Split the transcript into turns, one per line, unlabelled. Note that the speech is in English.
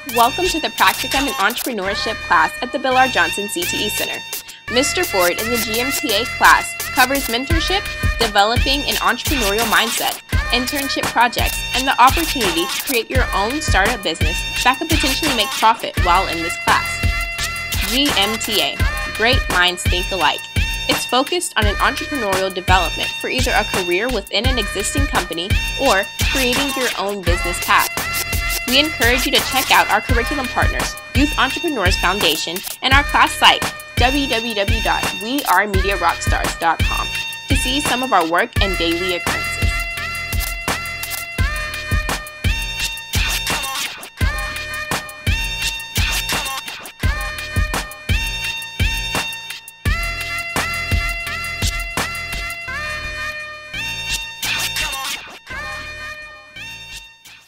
Welcome to the Practicum in Entrepreneurship class at the Bill R. Johnson CTE Center. Mr. Ford in the GMTA class covers mentorship, developing an entrepreneurial mindset, internship projects, and the opportunity to create your own startup business that could potentially make profit while in this class. GMTA, Great Minds Think Alike. It's focused on an entrepreneurial development for either a career within an existing company or creating your own business path. We encourage you to check out our curriculum partners, Youth Entrepreneurs Foundation, and our class site, www.wearemediarockstars.com, to see some of our work and daily occurrences.